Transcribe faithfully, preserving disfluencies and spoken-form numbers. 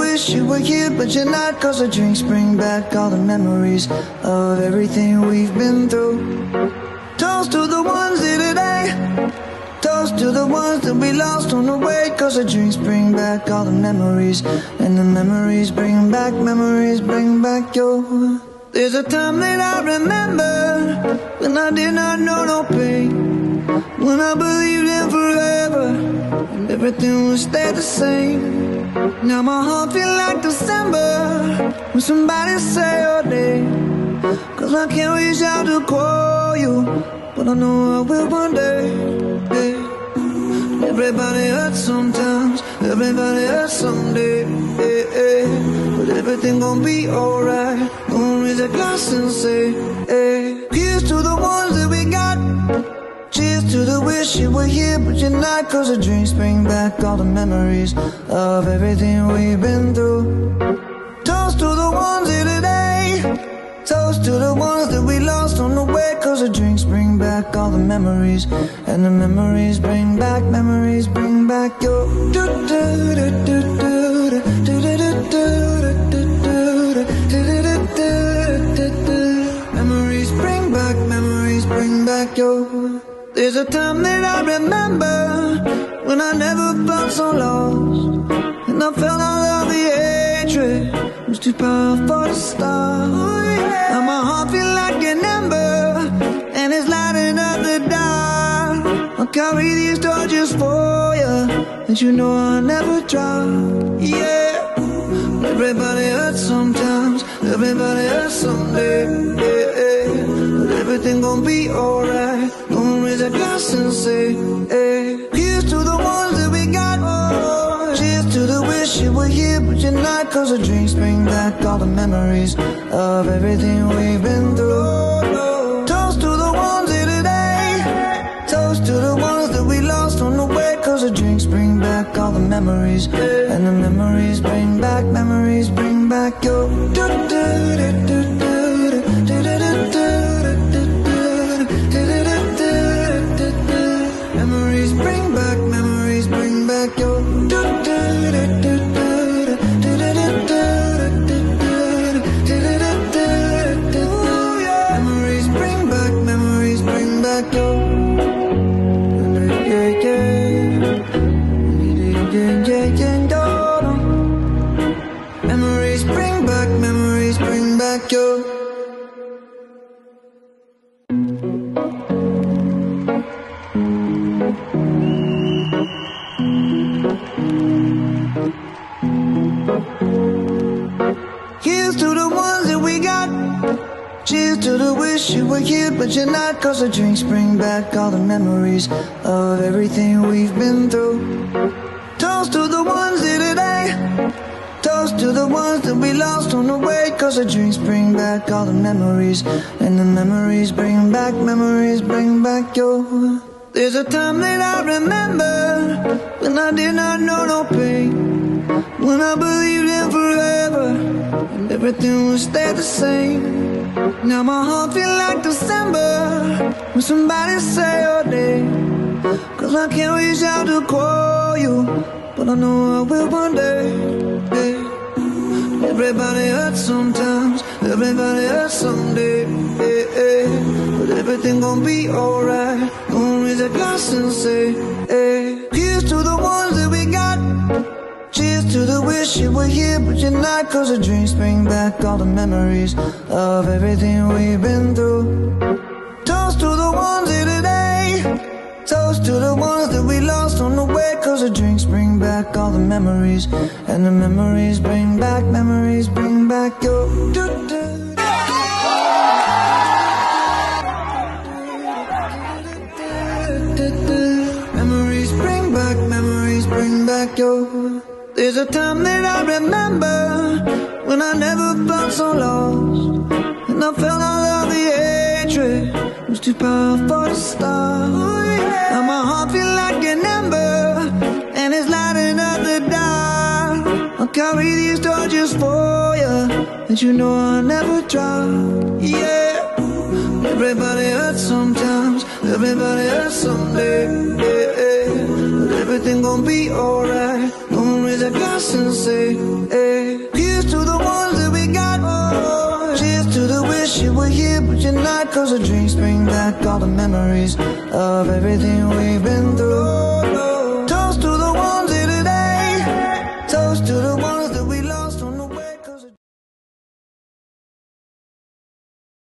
wish you were here, but you're not. Cause the drinks bring back all the memories of everything we've been through. Toast to the ones here today. Toast to the ones that we lost on the way. Cause the drinks bring back all the memories, and the memories bring back, memories bring back your. There's a time that I remember when I did not know no pain, when I believed in forever and everything would stay the same. Now my heart feel like December when somebody say your name. Cause I can't reach out to call you, but I know I will one day. Hey. Everybody hurts sometimes, everybody hurts someday. Hey, hey. But everything gon' be alright. Gonna raise a glass and say, hey. Here's to the ones that we got. Cheers to the wish you were here, but you're not. Cause the drinks bring back all the memories of everything we've been through. Toast to the ones here today. Toast to the ones that we lost on the way. Cause the drinks bring back all the memories, and the memories bring back, memories bring back your. Memories bring back, memories bring back your. There's a time that I remember when I never felt so lost, and I felt all of the hatred was too powerful for the start. Now my heart feel like an ember, and it's lighting up the dark. I'll carry these torches for you, and you know I'll never drop. Yeah. Everybody hurts sometimes, everybody hurts someday. Yeah, yeah. But everything gon' be alright. Gonna raise a glass and say, hey. Here's to the ones that we got. Oh, cheers to the wish you were here, but you're not. Cause the drinks bring back all the memories of everything we've been through. Toast to the ones here today. Toast to the ones that we lost on the way. Cause the drinks bring back all the memories, and the memories bring back, memories bring back your. Memories bring back, memories bring back your. Memories bring back, memories bring back your. Yeah, yeah, yeah. Memories bring back, memories bring back your. Here's to the ones that we got. Cheers to the wish you were here, but you're not. Cause the drinks bring back all the memories of everything we've been through. Toast to the ones here today. Toast to the ones that we lost on the way. Cause the drinks bring back all the memories, and the memories bring back, memories bring back your. There's a time that I remember when I did not know no pain, when I believed in forever and everything would stay the same. Now my heart feel like December when somebody say your name. Cause I can't reach out to call you, but I know I will one day. Hey. Everybody hurts sometimes, everybody hurts someday. Hey, hey. But everything gon' be alright. Gonna raise a glass and say, hey. Here's to the ones that we got. Cheers to the wish you were here, but you're not. Cause the drinks bring back all the memories of everything we've been through. Toast to the ones here today. Toast to the ones that we lost on the way. Cause the drinks bring back all the memories, and the memories bring back, memories bring back your. Memories bring back, memories bring back your. There's a time that I remember when I never felt so lost, and I felt all of the hatred was too powerful for the start. Now my heart feel like an ember, and it's lighting up the dark. I'll carry these torches for you, and you know I'll never drop. Yeah. Everybody hurts sometimes, everybody hurts someday. Yeah, yeah. But everything gon' be alright. Gonna raise a glass and say, hey. all the memories of everything we've been